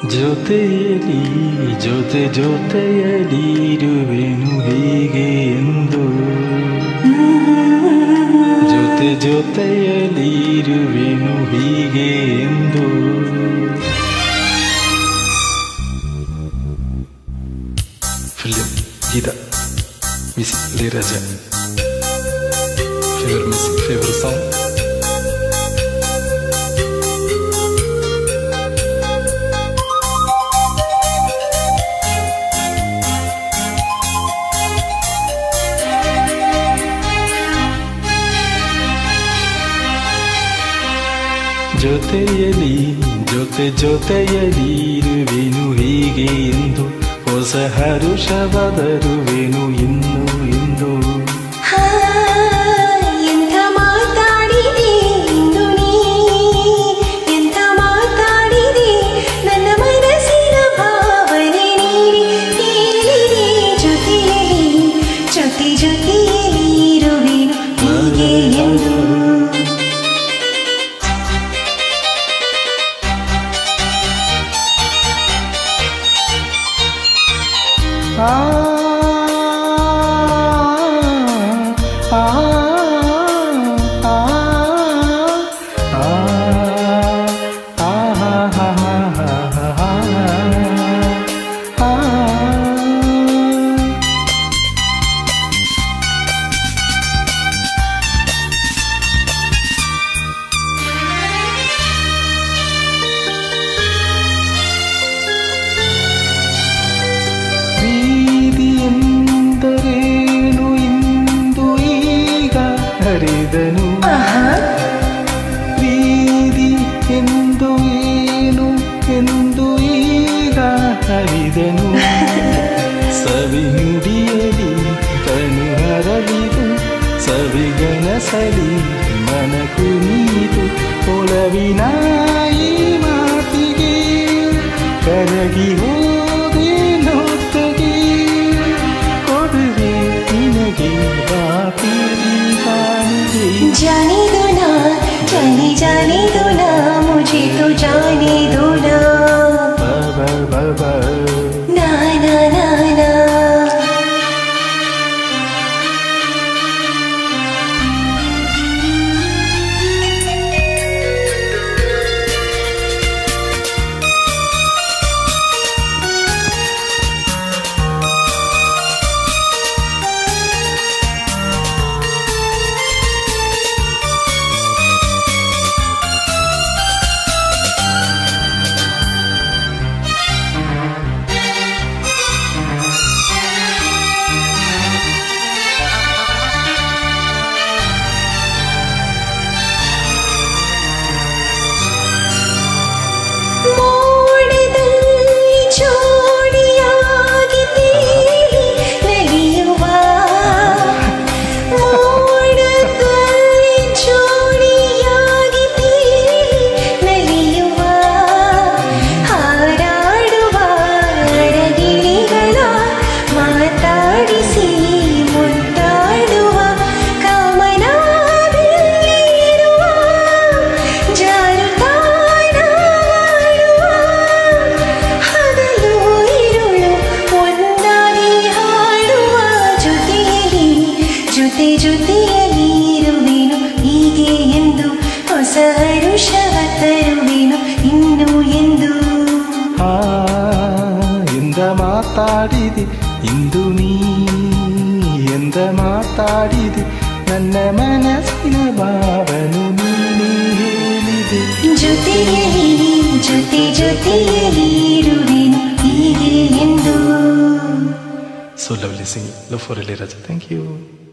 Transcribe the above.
ಜೊತೆಯಲಿ ಜೊತೆಯಲಿರುವೆನು ಹೀಗೆ ಎಂದು ಜೊತೆಯಲಿರುವೆನು ಹೀಗೆ ಎಂದು film Geetha miss Ilaiyaraaja favour song ಜೊತೆಯಲಿರುವೆನು ಹೀಗೆ ಎಂದು ಹೊಸ ಹರುಷವದರುವೆನು ಇನ್ನು ಎಂದು ಎಂಥ ಮಾತಾಡಿದೆ ಇಂದು ನೀ ಎಂಥ ಮಾತಾಡಿದೆ ನನ್ನ ಮನಸ್ಸಿನ ಭಾವನೆ ನೀಡಿ ಹೇಳಿದೆ ಜೊತೆಯಲಿರುವೆನು ಹೀಗೆ ಎಂದು ಪ್ರೀತಿ ಎಂದು ಏನು ಎಂದು ಈಗ ಹರಿದನು ಸವಿನುಡಿಯಲಿ ತನು ಹರಳಿದು ಸವಿಗನಸಲಿ ಮನ ಕುಣಿದು ಒಲವಿನ ಈ ಮಾತಿಗೆ ಕರಗಿ ಹೋದೆ ನೋತಗೆ ಕೊಡುವೆ ನಿನಗೆ ಬಾಪಿರಿ जाने दो ना मुझे तो जाने दो ना ना ना ना ना ಜೊತೆಯಲಿರುವೆನು ಹೀಗೆ ಎಂದು ಹೊಸ ಹರುಷವ ತರುವೆನು ಇನ್ನು ಎಂದು ಎಂದ ಮಾತಾಡಿದೆ ಇಂದು ನೀ ಎಂದ ಮಾತಾಡಿದೆ ನನ್ನ ಮನಸ್ಸಿನ ಭಾವನು ನೀನೇ ಹೇಳಿದೆ ಜೊತೆಯಲಿರುವೆನು ಹೀಗೆ ಎಂದು So lovely singing. Love for Ilayaraja. Thank you.